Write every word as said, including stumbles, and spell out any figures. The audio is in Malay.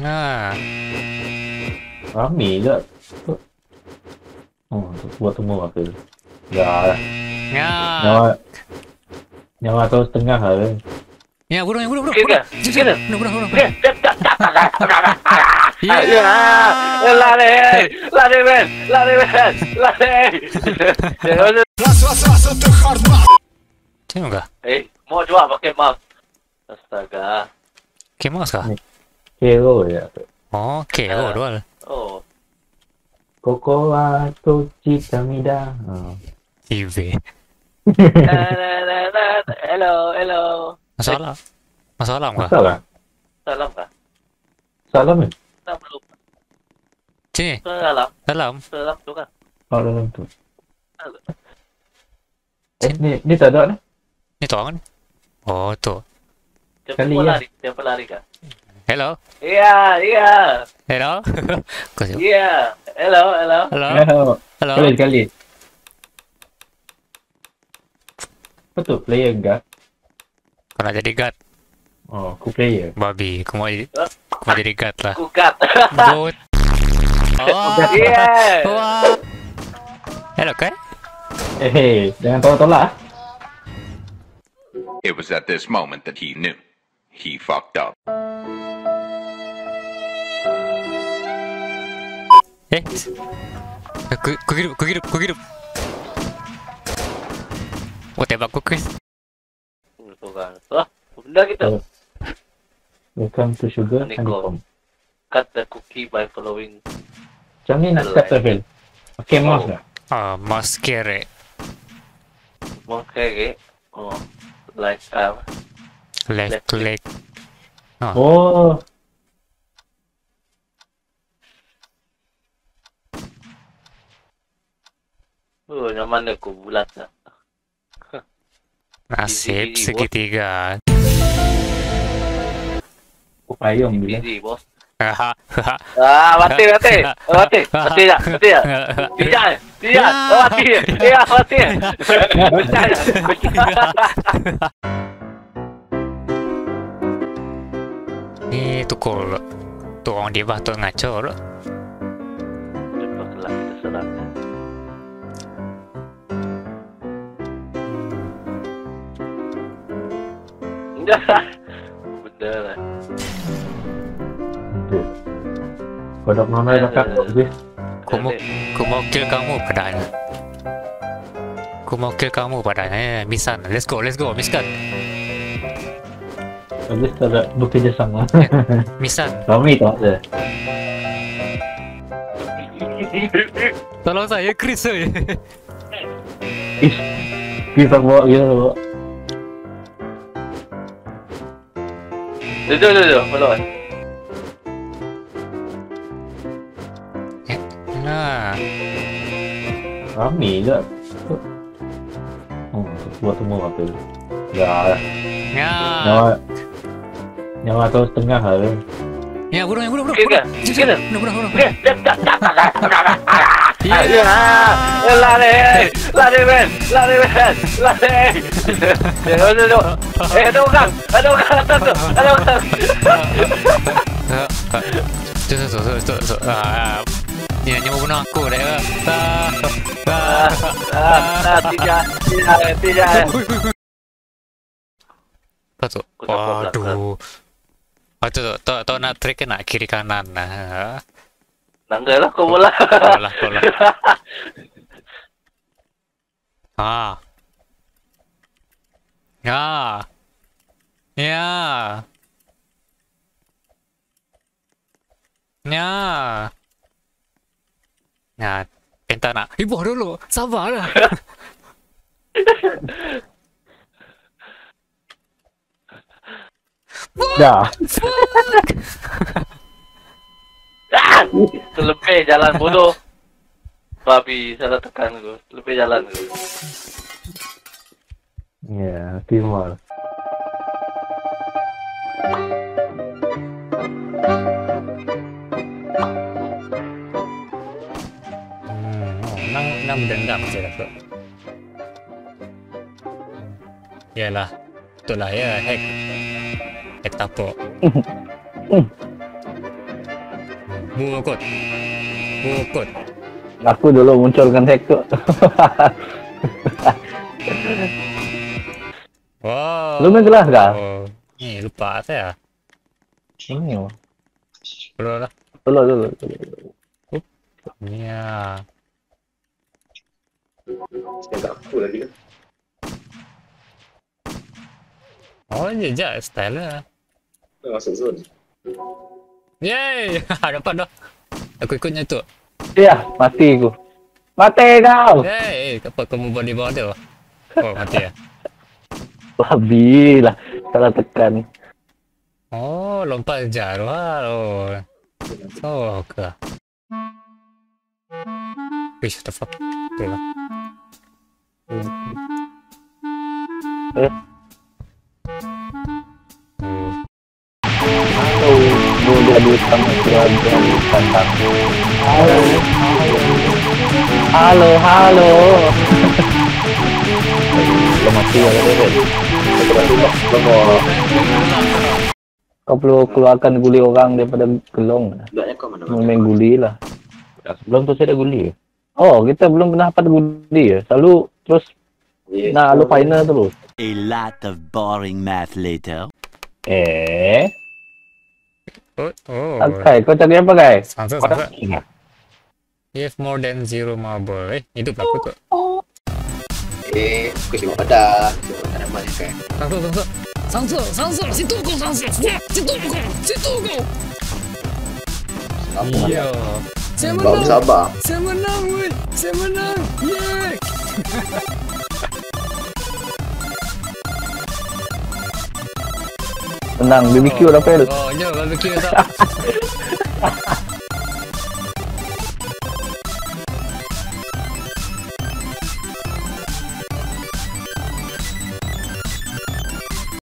Nah, Rame je. Oh, buat semua ke? Dah lah. ya, Nyawa, nyawa kau setengah lah. ya burung, burung, burung, Kira, burung, kira. burung, burung, burung. Ya, lari, lari men, lari men, lari. Tengok kah? Eh, mau jual pakai mouse. Astaga. Kemos kah? Hero je. Oh, okay, oh, dua. Oh, Koko wa tochi tamida. Oh. I V. hello, hello. Masalah. Masalah kah? Salah. Salam kah? Salam ni. Tak perlu. Sini, Salam, dalam. salam tu kan. Oh, dalam tu. Eh, ni, ni tak ada ni. Ni tu kan? Oh, tu. Siapa Kali, lari? Siapa lari kah? Hello. Iya, iya, Hello. Kau siapa? iya. Hello, hello. Hello. Oh. Hello. Kali, kali. Betul, player guard. Kau nak jadi guard? Oh, aku player. Babi, kau mau jadi, kau mau jadi guard lah. Kukat. Good. Oh. Iya. Wah. Hello, kan? Eh, hey, jangan tolak-tolak. It was at this moment that he knew. He fucked up. Eh. Kau kau hidup, kau hidup, kau hidup. Oh, tembak kau, Chris. Tu kan. Wah, benda kita. Welcome to Sugar Honeycomb. Honeycomb. Cut the cookie by following. Macam ni nak cut level. Pakai mouse tak? Ah, mas kere. Okay, oh, like um, Left click. Oh, oh, yang mana aku bulat tak? Nasib Easy, segitiga. aku payung bila. Easy, bos. Haha. Ah, mati, mati, mati, mati tak, mati tak, tidak, tidak, mati, tidak, mati, pecah, pecah. Ni tukul. Tu orang dia batuk ngacor. Cepatlah kita serang. Benda lah. Kodok mana dah kat habis. Ku mau, ku mau kill kamu padanya. Ku mau kill kamu padanya. Eh, Misan. Let's go, let's go. Miskan. Habis tak ada bekerjasama. Misan. Kami tak ada. Tolong saya, Chris. Eh. Is, kita bawa kita bawa. Duduk, duduk, belum. Nah. Rame je. Oh, buat semua apa? Dah lah. Ya. Nyawa, nyawa kau setengah lah. Ya, burung, burung, burung. Kira, kira. Burung, burung, burung. Ya, lari, lari men, lari men, lari. Duduk, duduk. Eh, ada orang, ada orang atas tu, ada orang. Tu, tu, tu, tu, tu. Ah, ni nyawa bunuh aku dah. Ah, ah, Ah, tidak, tidak, tidak. Apa tu? Waduh. Oh, tu, tu, tu nak trik nak kiri kanan. Nah. Nangga lah kau bola. Bola, bola. Ah. Ya. Ya. Ya. Ya. Entah nak. Ibu dulu. Sabarlah. Dah. Ah, terlebih jalan bodoh. Babi, salah tekan aku. Terlebih jalan aku. Ya, timur. Hmm, oh, nang nang dendam saya rasa. Yalah, itulah ya hack. Hack tapo. Bukut. Bukut. Aku dulu munculkan hacker. Wow. Lu main gelas kah? Oh. Nih, lupa saya. Ini oh. Dulu lah. Dulu dulu. dulu. Iya. Agak full lagi kan. Oh, jejak style-nya. Masuk zone. Yeay, dapat dah. Aku ikutnya tu. Iya, mati aku. Mati kau. Yeay, apa kamu body border? Oh, mati ya. Babi lah, salah tekan. Oh, lompat jauh lah. Oh, so ke. Wish the fuck. Tu lah. Eh, Oh. halo, gue jadi sama keluarga bukan tamu. Halo, halo, halo. Lo mati ya, Ren. Lo mau Kau perlu keluarkan guli orang daripada gelong. tidaknya kau mana? Main guli lah. Belum tuh saya ada guli. Oh, kita belum pernah dapat guli ya. Selalu terus nah lu final terus. A lot of boring math later. Eh, Oh, oh. okay, kau cari apa guys? Sangsa, sangsa. If more than zero marble. Eh, hidup aku tu. Eh, aku cuma pada. Cuma tak nama ni kan. Sangsa, sangsa. Sangsa, sangsa. Situ kau, sangsa. Situ kau, situ kau. Apa? Iya. Saya Kau menang. sabar. Saya menang, weh. Saya menang. Yeay. Tenang, B B Q dah fail. Oh, jom barbecue tak.